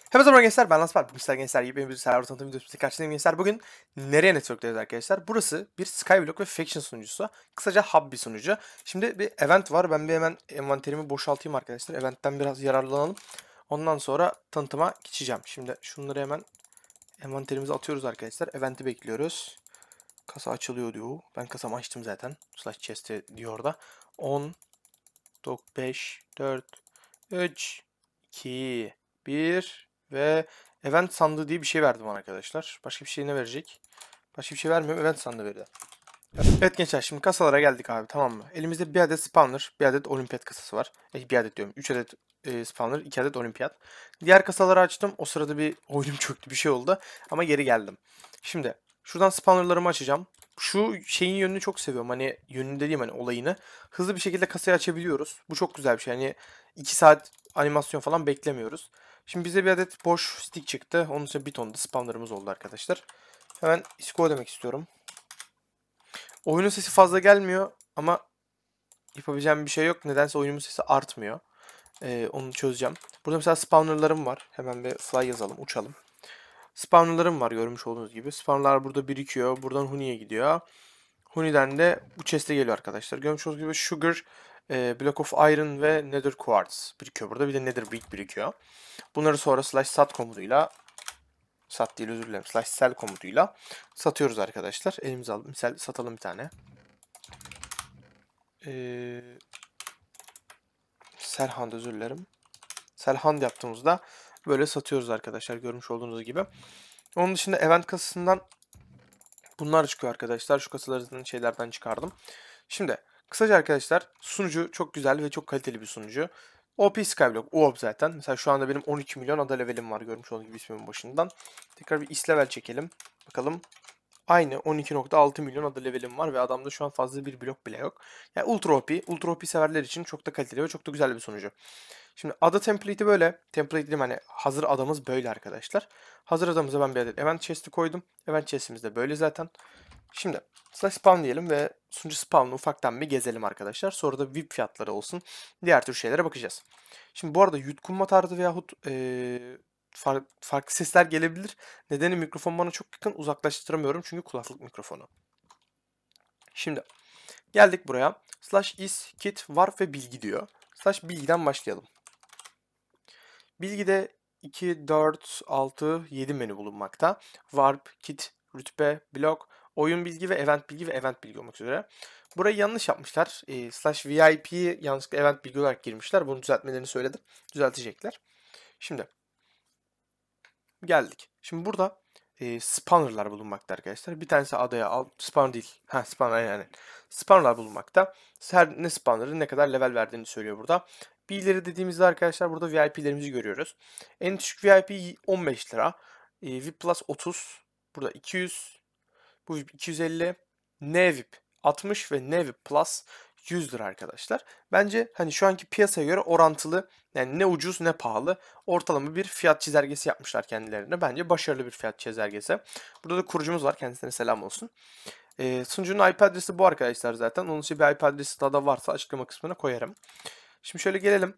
Hepinize merhaba gençler, ben Laspar. Bugün gençler gibi bir server tanıtım videosu karşınızdayım gençler. Bugün nereye network'teyiz arkadaşlar? Burası bir Skyblock ve Faction sunucusu. Kısaca hub bir sunucu. Şimdi bir event var. Ben bir hemen envanterimi boşaltayım arkadaşlar. Eventten biraz yararlanalım. Ondan sonra tanıtıma geçeceğim. Şimdi şunları hemen envanterimize atıyoruz arkadaşlar. Event'i bekliyoruz. Kasa açılıyor diyor. Ben kasamı açtım zaten. Slash chest diyor orada. 10, 5, 4, 3, 2, 1 ve event sandığı diye bir şey verdi bana arkadaşlar. Başka bir şey ne verecek? Başka bir şey vermiyor. Event sandığı verdi. Evet gençler, şimdi kasalara geldik abi, tamam mı? Elimizde bir adet spawner, bir adet olimpiyat kasası var. Bir adet diyorum. 3 adet spawner, 2 adet olimpiyat. Diğer kasaları açtım. O sırada bir oyunum çöktü, bir şey oldu. Ama geri geldim. Şimdi şuradan spawnerlarımı açacağım. Şu şeyin yönünü çok seviyorum. Hani yönünü dediğim hani olayını. Hızlı bir şekilde kasayı açabiliyoruz. Bu çok güzel bir şey. Hani 2 saat animasyon falan beklemiyoruz. Şimdi bize bir adet boş stick çıktı. Onun için bir ton da spawnerımız oldu arkadaşlar. Hemen isko demek istiyorum. Oyunun sesi fazla gelmiyor ama yapabileceğim bir şey yok. Nedense oyunun sesi artmıyor. Onu çözeceğim. Burada mesela spawnerlarım var. Hemen bir fly yazalım, uçalım. Spawnerlarım var görmüş olduğunuz gibi. Spawnerlar burada birikiyor. Buradan Huni'ye gidiyor. Huni'den de bu chest'e geliyor arkadaşlar. Görmüş olduğunuz gibi Sugar, Block of Iron ve Nether Quartz birikiyor burada. Bir de Nether Brick birikiyor. Bunları sonra slash sat komutuyla, sat değil özür dilerim, slash sell komutuyla satıyoruz arkadaşlar. Elimize alıp misal satalım bir tane. Serhand özür dilerim. Serhand yaptığımızda böyle satıyoruz arkadaşlar görmüş olduğunuz gibi. Onun dışında event kasasından bunlar çıkıyor arkadaşlar. Şu kasalardan şeylerden çıkardım. Şimdi kısaca arkadaşlar sunucu çok güzel ve çok kaliteli bir sunucu. OP Skyblock, UOP zaten. Mesela şu anda benim 12 milyon ada levelim var görmüş olduğunuz gibi ismimin başından. Tekrar bir is level çekelim. Bakalım. Aynı 12.6 milyon ada levelim var ve adamda şu an fazla bir blok bile yok. Yani Ultra OP, Ultra OP severler için çok da kaliteli ve çok da güzel bir sunucu. Şimdi ada template'i böyle. Template dediğim hani hazır adamız böyle arkadaşlar. Hazır adamıza ben bir adet event chest'i koydum. Event chest'imiz de böyle zaten. Şimdi slash spawn diyelim ve sunucu spawn'u ufaktan bir gezelim arkadaşlar. Sonra da VIP fiyatları olsun. Diğer tür şeylere bakacağız. Şimdi bu arada yutkunma tarzı veyahut farklı sesler gelebilir. Nedeni mikrofon bana çok yakın, uzaklaştıramıyorum çünkü kulaklık mikrofonu. Şimdi geldik buraya. Slash is kit var ve bilgi diyor. Slash bilgiden başlayalım. Bilgide 2, 4, 6, 7 menü bulunmakta. Warp, kit, rütbe, blok, oyun bilgi ve event bilgi olmak üzere. Burayı yanlış yapmışlar. Slash VIP'yi yanlışlıkla event bilgi olarak girmişler. Bunu düzeltmelerini söyledim. Düzeltecekler. Şimdi geldik. Şimdi burada spawnerlar bulunmakta arkadaşlar. Bir tanesi adaya al. Spawner değil. Ha, spawner yani. Spawnerlar bulunmakta. Her ne spawner'ın ne kadar level verdiğini söylüyor burada. B'leri dediğimizde arkadaşlar burada VIP'lerimizi görüyoruz. En düşük VIP 15 lira. VIP Plus 30. Burada 200. Bu VIP 250. Ne VIP 60 ve ne VIP Plus 100 lira arkadaşlar. Bence hani şu anki piyasaya göre orantılı, yani ne ucuz ne pahalı, ortalama bir fiyat çizelgesi yapmışlar kendilerine. Bence başarılı bir fiyat çizelgesi. Burada da kurucumuz var. Kendisine selam olsun. Sunucunun IP adresi bu arkadaşlar zaten. Onun için bir IP adresi daha da varsa açıklama kısmına koyarım. Şimdi şöyle gelelim.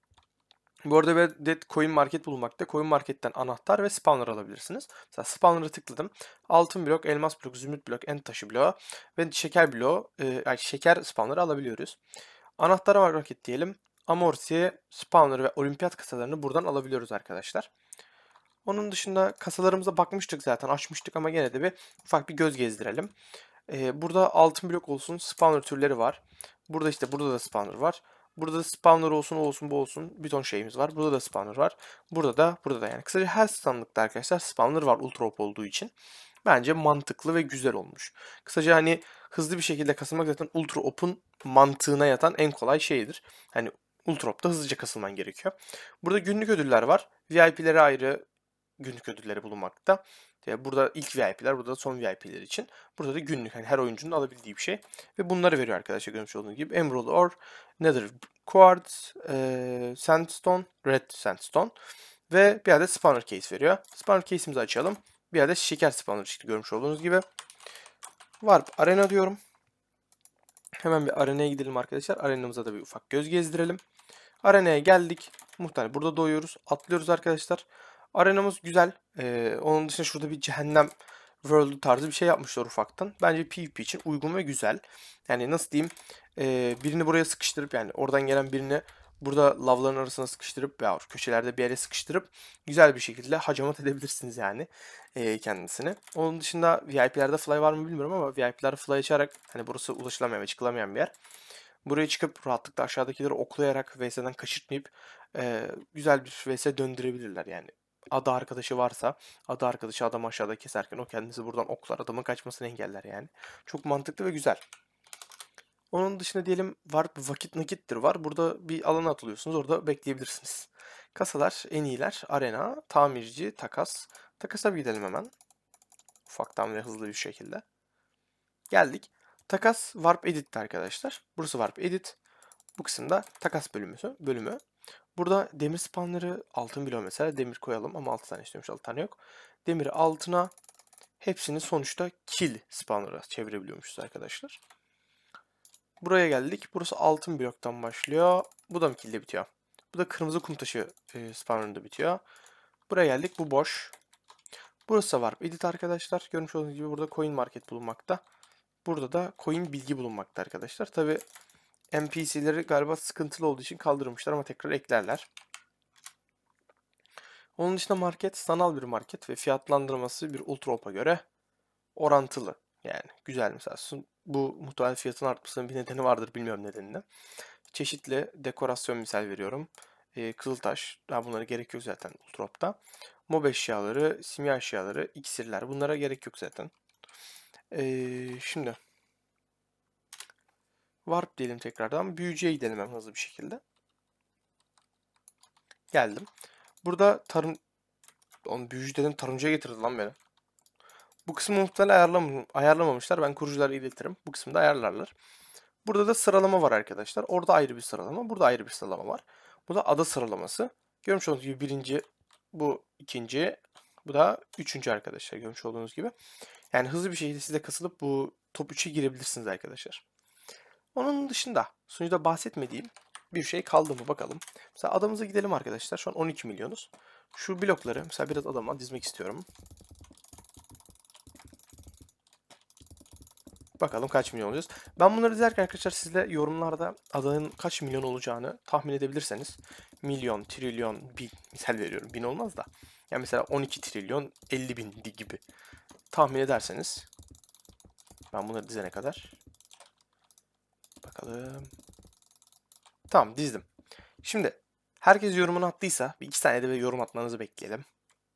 Bu arada bir adet Coin Market bulunmakta. Coin Market'ten anahtar ve spawner alabilirsiniz. Mesela spawner'a tıkladım. Altın blok, elmas blok, zümrüt blok, en taşı bloğu ve şeker bloğu, yani şeker spawner'ı alabiliyoruz. Anahtara market diyelim. Amorti, spawner ve olimpiyat kasalarını buradan alabiliyoruz arkadaşlar. Onun dışında kasalarımıza bakmıştık zaten, açmıştık ama gene de bir ufak bir göz gezdirelim. Burada altın blok olsun, spawner türleri var. Burada işte burada da spawner var. Burada da spawner olsun, o olsun, bu olsun. Bir ton şeyimiz var. Burada da spawner var. Burada da yani. Kısaca her sandıkta arkadaşlar spawner var ultra op olduğu için. Bence mantıklı ve güzel olmuş. Kısaca hani hızlı bir şekilde kasılmak zaten ultra op'un mantığına yatan en kolay şeydir. Hani ultra op'ta hızlıca kasılman gerekiyor. Burada günlük ödüller var. VIP'lere ayrı günlük ödülleri bulunmakta. Burada ilk VIP'ler, burada da son VIP'ler için. Burada da günlük, hani her oyuncunun alabildiği bir şey. Ve bunları veriyor arkadaşlar görmüş olduğunuz gibi. Emerald Ore, Nether Quartz, Sandstone, Red Sandstone ve bir adet Spawner Case veriyor. Spawner Case'imizi açalım. Bir adet şeker spawner çıktı görmüş olduğunuz gibi. Warp Arena diyorum. Hemen bir arenaya gidelim arkadaşlar. Arenamıza da bir ufak göz gezdirelim. Arenaya geldik. Muhtemelen burada doğuyoruz. Atlıyoruz arkadaşlar. Arenamız güzel. Onun dışında şurada bir cehennem world tarzı bir şey yapmışlar ufaktan. Bence PvP için uygun ve güzel. Yani nasıl diyeyim? Birini buraya sıkıştırıp, yani oradan gelen birini burada lavların arasına sıkıştırıp veya köşelerde bir yere sıkıştırıp güzel bir şekilde hacamat edebilirsiniz yani kendisini. Onun dışında VIP'lerde fly var mı bilmiyorum ama VIP'lerde fly açarak, hani burası ulaşılamayan ve çıkılamayan bir yer. Buraya çıkıp rahatlıkla aşağıdakileri oklayarak VS'den kaçırtmayıp güzel bir VS döndürebilirler yani. Ada arkadaşı varsa, ada arkadaşı adamı aşağıda keserken o kendisi buradan oklar, adamın kaçmasını engeller yani. Çok mantıklı ve güzel. Onun dışında diyelim var, vakit nakittir var. Burada bir alana atılıyorsunuz, orada bekleyebilirsiniz. Kasalar en iyiler. Arena, tamirci, takas. Takasa bir gidelim hemen. Ufaktan ve hızlı bir şekilde. Geldik. Takas Warp Edit'ti arkadaşlar. Burası Warp Edit. Bu kısımda takas bölümü. Burada demir spawnları altın bloğu mesela. Demir koyalım ama 6 tane istiyormuş, 6 tane yok. Demiri altına, hepsini sonuçta kill spawnlara çevirebiliyormuşuz arkadaşlar. Buraya geldik. Burası altın bloktan başlıyor. Bu da mı kill'de bitiyor? Bu da kırmızı kum taşı spawnlarında bitiyor. Buraya geldik. Bu boş. Burası var edit arkadaşlar. Görmüş olduğunuz gibi burada coin market bulunmakta. Burada da coin bilgi bulunmakta arkadaşlar. Tabi NPC'leri galiba sıkıntılı olduğu için kaldırmışlar ama tekrar eklerler. Onun dışında market sanal bir market ve fiyatlandırması bir Ultraop'a göre orantılı. Yani güzel mesela. Bu muhtemelen fiyatın artmasının bir nedeni vardır, bilmiyorum nedenini. Çeşitli dekorasyon misal veriyorum. Kızıltaş, bunlara gerek yok zaten Ultraop'ta. Mob eşyaları, simya eşyaları, iksirler, bunlara gerek yok zaten. Şimdi Warp diyelim tekrardan. Büyücüye gidelim hemen hızlı bir şekilde. Geldim. Burada büyücü dedim, tarımcıya getirdi lan beni. Bu kısmı muhtemelen ayarlamamışlar. Ben kuruculara iletirim. Bu kısımda ayarlarlar. Burada da sıralama var arkadaşlar. Orada ayrı bir sıralama. Burada ayrı bir sıralama var. Bu da ada sıralaması. Görmüş olduğunuz gibi birinci, bu ikinci, bu da üçüncü arkadaşlar. Görmüş olduğunuz gibi. Yani hızlı bir şekilde size kasılıp bu top 3'e girebilirsiniz arkadaşlar. Onun dışında sunucuda bahsetmediğim bir şey kaldı mı bakalım. Mesela adamıza gidelim arkadaşlar. Şu an 12 milyonuz. Şu blokları mesela biraz adama dizmek istiyorum. Bakalım kaç milyon olacağız. Ben bunları izlerken arkadaşlar siz de yorumlarda adanın kaç milyon olacağını tahmin edebilirseniz. Milyon, trilyon, bin misal veriyorum. Bin olmaz da. Yani mesela 12 trilyon 50 bin gibi tahmin ederseniz. Ben bunları dizene kadar. Bakalım. Tamam, dizdim. Şimdi herkes yorumunu attıysa bir iki tane de yorum atmanızı bekleyelim.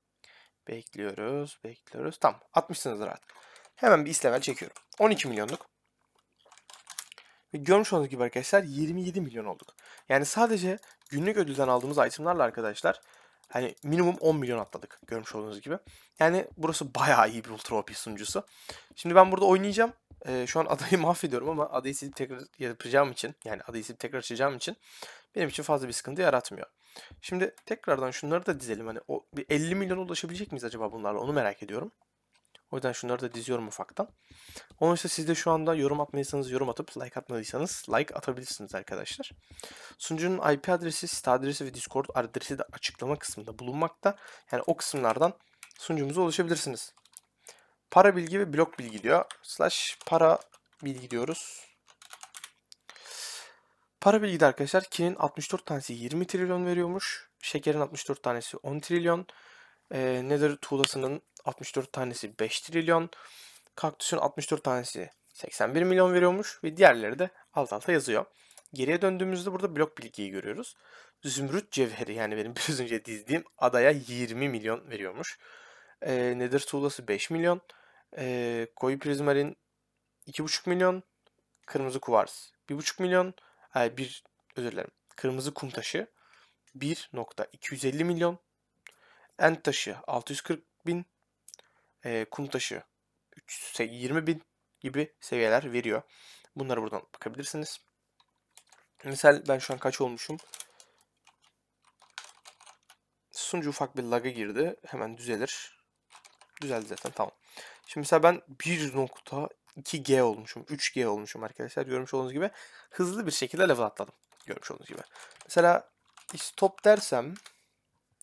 Bekliyoruz. Tamam, atmışsınızdır artık. Hemen bir level çekiyorum. 12 milyonluk. Ve görmüş olduğunuz gibi arkadaşlar 27 milyon olduk. Yani sadece günlük ödülden aldığımız itemlarla arkadaşlar hani minimum 10 milyon atladık görmüş olduğunuz gibi. Yani burası bayağı iyi bir Ultra OP sunucusu. Şimdi ben burada oynayacağım. Şu an adayı mahvediyorum ama adayı silip tekrar yapacağım için, yani adayı silip tekrar açacağım için benim için fazla bir sıkıntı yaratmıyor. Şimdi tekrardan şunları da dizelim. Hani o bir 50 milyona ulaşabilecek miyiz acaba bunlarla, onu merak ediyorum. O yüzden şunları da diziyorum ufaktan. Onun için siz de şu anda yorum atmadıysanız yorum atıp like atmadıysanız like atabilirsiniz arkadaşlar. Sunucunun IP adresi, site adresi ve Discord adresi de açıklama kısmında bulunmakta. Yani o kısımlardan sunucumuza ulaşabilirsiniz. Para bilgi ve blok bilgi diyor. Para bilgi diyoruz. Para bilgi de arkadaşlar kinin 64 tanesi 20 trilyon veriyormuş. Şekerin 64 tanesi 10 trilyon. Nether tuğlasının 64 tanesi 5 trilyon. Kaktüsün 64 tanesi 81 milyon veriyormuş ve diğerleri de alt alta yazıyor. Geriye döndüğümüzde burada blok bilgiyi görüyoruz. Zümrüt cevheri, yani benim biraz önce dizdiğim adaya 20 milyon veriyormuş. Nether tuğlası 5 milyon. Koyu prizmarin 2,5 milyon. Kırmızı kuvars 1,5 milyon. Özür dilerim. Kırmızı kum taşı 1,250 milyon. End taşı 640 bin. Kum taşı 320 bin gibi seviyeler veriyor. Bunlara buradan bakabilirsiniz. Misal ben şu an kaç olmuşum? Sunucu ufak bir lag'a girdi. Hemen düzelir. Düzeldi zaten, tamam. Şimdi mesela ben 1,2G olmuşum. 3G olmuşum arkadaşlar. Görmüş olduğunuz gibi hızlı bir şekilde level atladım. Görmüş olduğunuz gibi. Mesela stop dersem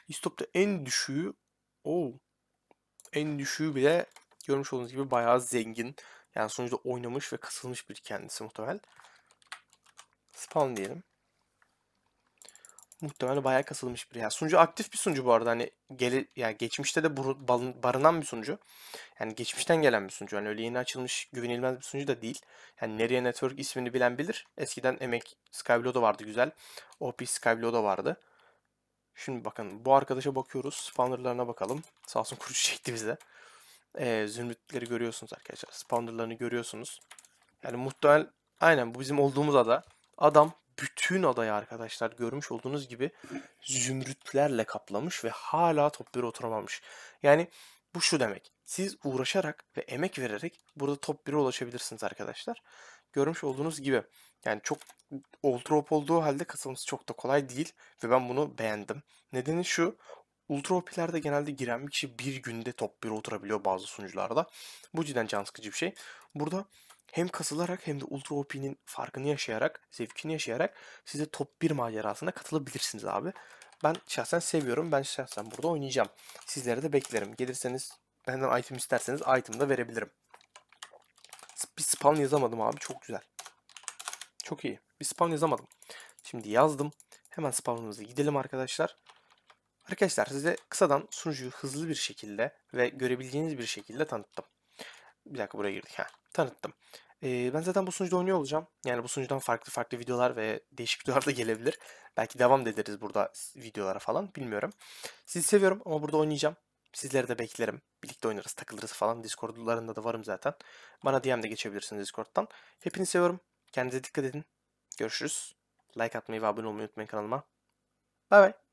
İstop'ta en düşüğü o en düşüğü bile görmüş olduğunuz gibi bayağı zengin. Yani sonuçta oynamış ve kasılmış bir kendisi muhtemel. Spawn diyelim. Muhtemelen bayağı kasılmış biri. Yani sunucu aktif bir sunucu bu arada. Hani yani geçmişte de barınan bir sunucu. Yani geçmişten gelen bir sunucu. Hani öyle yeni açılmış güvenilmez bir sunucu da değil. Yani Nereye Network ismini bilen bilir. Eskiden Emek Skyblow da vardı güzel. OP Skyblow da vardı. Şimdi bakın bu arkadaşa bakıyoruz. Spawnerlarına bakalım. Sağ olsun kurucu çekti bize. Zümrütleri görüyorsunuz arkadaşlar. Spawnerlarını görüyorsunuz. Yani muhtemel aynen bu bizim olduğumuz ada. Adam bütün adayı arkadaşlar görmüş olduğunuz gibi zümrütlerle kaplamış ve hala top 1'e oturamamış. Yani bu şu demek. Siz uğraşarak ve emek vererek burada top 1'e ulaşabilirsiniz arkadaşlar. Görmüş olduğunuz gibi yani çok ultra OP olduğu halde kasılması çok da kolay değil ve ben bunu beğendim. Nedeni şu. Ultra OP'lerde genelde giren bir kişi bir günde top 1'e oturabiliyor bazı sunucularda. Bu cidden can sıkıcı bir şey. Burada hem kasılarak hem de Ultra OP'nin farkını yaşayarak, zevkini yaşayarak size top 1 macerasına katılabilirsiniz abi. Ben şahsen seviyorum. Ben şahsen burada oynayacağım. Sizlere de beklerim. Gelirseniz benden item isterseniz item da verebilirim. Bir spawn yazamadım abi. Çok güzel. Çok iyi. Bir spawn yazamadım. Şimdi yazdım. Hemen spawnımıza gidelim arkadaşlar. Arkadaşlar size kısadan sunucuyu hızlı bir şekilde ve görebileceğiniz bir şekilde tanıttım. Bir dakika buraya girdik. Tanıttım. Ben zaten bu sunucuda oynuyor olacağım. Yani bu sunucudan farklı farklı videolar ve değişik videolar da gelebilir. Belki devam da ederiz burada videolara falan. Bilmiyorum. Sizi seviyorum ama burada oynayacağım. Sizleri de beklerim. Birlikte oynarız, takılırız falan. Discord'larında da varım zaten. Bana DM de geçebilirsiniz Discord'dan. Hepinizi seviyorum. Kendinize dikkat edin. Görüşürüz. Like atmayı ve abone olmayı unutmayın kanalıma. Bay bay.